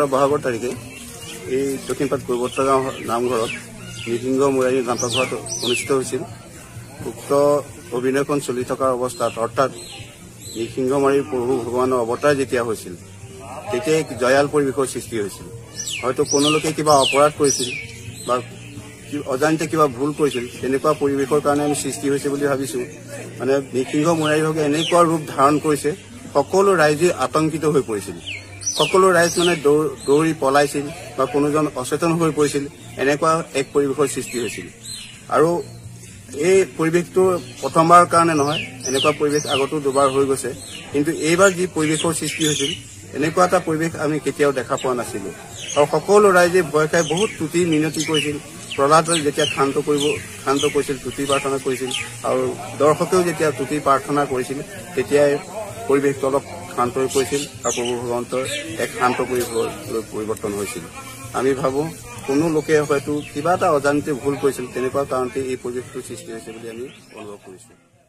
বহাগৰ তাৰিখে এই দক্ষিণপাট কৈবৰ্ত্তা গাঁও নামঘৰত নৃসিংহ মুৰাৰী নাটকভাগ অনুষ্ঠিত হৈছিল। উক্ত অভিনয়খন চলি থকাৰ অৱস্থাত অৰ্থাৎ নৃসিংহমাৰীৰ প্ৰভু ভগৱানৰ অৱতাৰ যেতিয়া হৈছিল তেতিয়া এক জয়াল পৰিৱেশৰ সৃষ্টি হৈছিল। হয়তো কোনো লোকে কিবা অপৰাধ কৰিছিল বা অজানিতে কিবা ভুল কৰিছিল, তেনেকুৱা পৰিৱেশৰ কাৰণে আমি সৃষ্টি হৈছে বুলি ভাবিছোঁ। মানে নৃসিংহ মুৰাৰী ভাগে এনেকুৱা ৰূপ ধাৰণ কৰিছে, সকলো ৰাইজে আতংকিত হৈ পৰিছিল। সকলো ৰাইজ মানে দৌৰি পলাইছিল বা কোনোজন অচেতন হৈ পৰিছিল, এনেকুৱা এক পৰিৱেশৰ সৃষ্টি হৈছিল। আৰু এই পৰিৱেশটো প্ৰথমবাৰৰ কাৰণে নহয়, এনেকুৱা পৰিৱেশ আগতো দুবাৰ হৈ গৈছে, কিন্তু এইবাৰ যি পৰিৱেশৰ সৃষ্টি হৈছিল এনেকুৱা এটা পৰিৱেশ আমি কেতিয়াও দেখা পোৱা নাছিলোঁ। আৰু সকলো ৰাইজে ভয় খাই বহুত তুতি মিনতি কৰিছিল। প্ৰহ্লাদে যেতিয়া শান্ত কৰিছিল, তুতি প্ৰাৰ্থনা কৰিছিল, আৰু দৰ্শকেও যেতিয়া তুতি প্ৰাৰ্থনা কৰিছিল তেতিয়াই পৰিৱেশটো অলপ শান্ত হৈ পৰিছিল আৰু প্ৰভু ভগৱন্তৰ এক শান্ত পৰিৱেশলৈ পৰিৱৰ্তন হৈছিল। আমি ভাবোঁ কোনো লোকে হয়তো কিবা এটা অজানিতে ভুল কৰিছিল, তেনেকুৱা কাৰণতে এই পৰিৱেশটোৰ সৃষ্টি হৈছে বুলি আমি অনুভৱ কৰিছোঁ।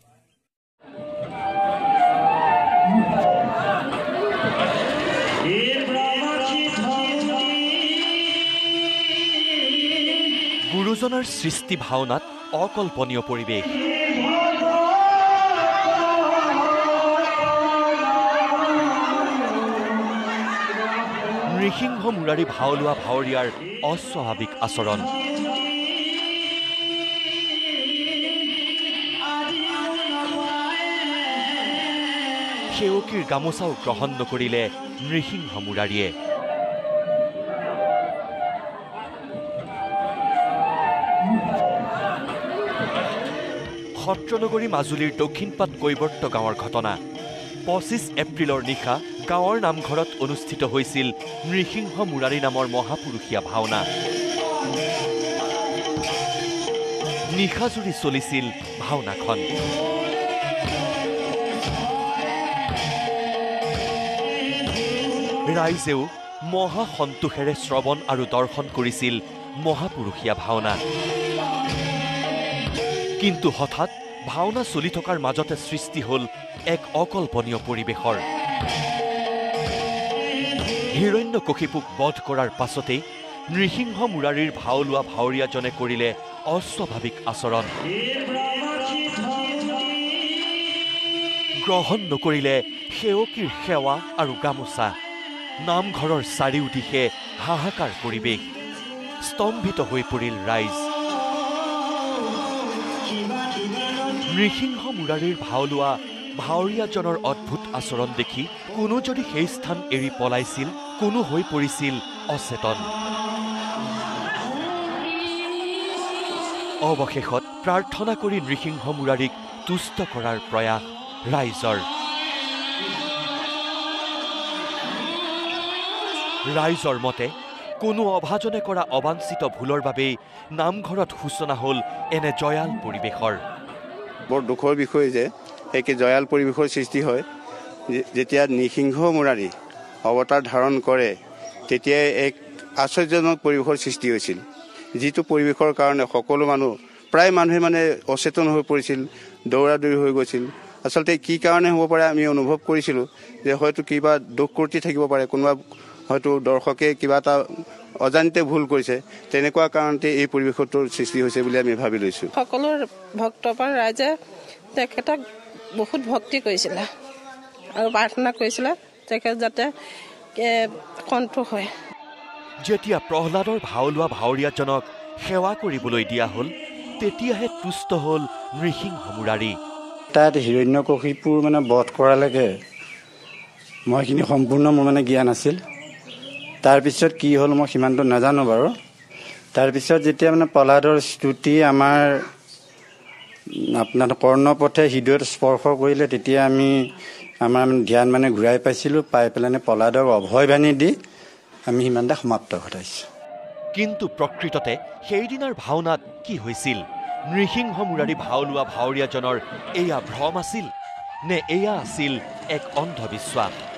গুৰুজনাৰ সৃষ্টি ভাওনাত অকল্পনীয় পৰিৱেশ। নৃসিংহ মুৰাৰী ভাও লোৱা ভাৱৰীয়াৰ অস্বাভাৱিক আচৰণ। সেৱকীৰ গামোচাও গ্ৰহণ নকৰিলে নৃসিংহ মুৰাৰীয়ে। সত্ৰনগৰী মাজুলীৰ দক্ষিণপাট কৈবৰ্ত্তা গাঁৱৰ ঘটনা। 25 এপ্ৰিলৰ নিশা গাঁৱৰ নামঘৰত অনুষ্ঠিত হৈছিল নৃসিংহ মুৰাৰী নামৰ মহাপুৰুষীয়া ভাওনা। নিশাজুৰি চলিছিল ভাওনাখন। ৰাইজেও মহা সন্তোষেৰে শ্ৰৱণ আৰু দৰ্শন কৰিছিল মহাপুৰুষীয়া ভাওনা। কিন্তু হঠাৎ ভাওনা চলি থকাৰ মাজতে সৃষ্টি হ'ল এক অকল্পনীয় পৰিৱেশৰ। হিৰণ্যকশিপুক বধ কৰাৰ পাছতেই নৃসিংহ মুৰাৰীৰ ভাও লোৱা ভাৱৰীয়াজনে কৰিলে অস্বাভাৱিক আচৰণ। গ্ৰহণ নকৰিলে সেৱকীৰ সেৱা আৰু গামোচা। নামঘৰৰ চাৰিওদিশে হাহাকাৰ পৰিৱেশ। স্তম্ভিত হৈ পৰিল ৰাইজ। নৃসিংহ মুৰাৰীৰ ভাও লোৱা ভাৱৰীয়াজনৰ অদ্ভুত আচৰণ দেখি কোনো যদি সেই স্থান এৰি পলাইছিল, কোনো হৈ পৰিছিল অচেতন। অৱশেষত প্ৰাৰ্থনা কৰি নৃসিংহ মুৰাৰীক তুষ্ট কৰাৰ প্ৰয়াস ৰাইজৰ। ৰাইজৰ মতে কোনো অভাজনে কৰা অবাঞ্ছিত ভুলৰ বাবেই নামঘৰত সূচনা হ'ল এনে জয়াল পৰিৱেশৰ। বৰ দুখৰ বিষয় যে একে জয়াল পৰিৱেশৰ সৃষ্টি হয়। যেতিয়া নৃসিংহ মুৰাৰী অৱতাৰ ধাৰণ কৰে তেতিয়াই এক আশ্চৰ্যজনক পৰিৱেশৰ সৃষ্টি হৈছিল, যিটো পৰিৱেশৰ কাৰণে সকলো প্ৰায় মানুহে অচেতন হৈ পৰিছিল, দৌৰা দৌৰি হৈ গৈছিল। আচলতে কি কাৰণে হ'ব পাৰে আমি অনুভৱ কৰিছিলোঁ যে হয়তো কিবা দোষ ক্ৰুটি থাকিব পাৰে, কোনোবা হয়তো দৰ্শকে কিবা এটা অজানিতে ভুল কৰিছে, তেনেকুৱা কাৰণতে এই পৰিৱেশটোৰ সৃষ্টি হৈছে বুলি আমি ভাবি লৈছোঁ। সকলো ভক্তপ্ৰাণ ৰাইজে তেখেতক বহুত ভক্তি কৰিছিলে আৰু প্ৰাৰ্থনা কৰিছিলে তেখেত যাতে সন্তোষ হয়। যেতিয়া প্ৰহ্লাদৰ ভাও লোৱা ভাৱৰীয়াজনক সেৱা কৰিবলৈ দিয়া হ'ল, তেতিয়াহে তুষ্ট হ'ল নৃসিংহ মুৰাৰী। তাত হিৰণ্যকশিপুৰ বধ কৰালৈকে মই এইখিনি সম্পূৰ্ণ মোৰ জ্ঞান আছিল। তাৰপিছত কি হ'ল মই সিমানটো নাজানো বাৰু। তাৰপিছত যেতিয়া প্ৰহ্লাদৰ স্তুতি আমাৰ আপোনাৰ কৰ্ণপথে হৃদয়ত স্পৰ্শ কৰিলে, তেতিয়া আমাৰ ধ্যান ঘূৰাই পাইছিলোঁ। পাই পেলাই প্ৰহ্লাদক অভয়বাণী দি আমি সিমানটা সমাপ্ত ঘটাইছোঁ। কিন্তু প্ৰকৃততে সেইদিনাৰ ভাওনাত কি হৈছিল? নৃসিংহ মুৰাৰী ভাও লোৱা ভাৱৰীয়াজনৰ এয়া ভ্ৰম আছিল নে এয়া আছিল এক অন্ধবিশ্বাস?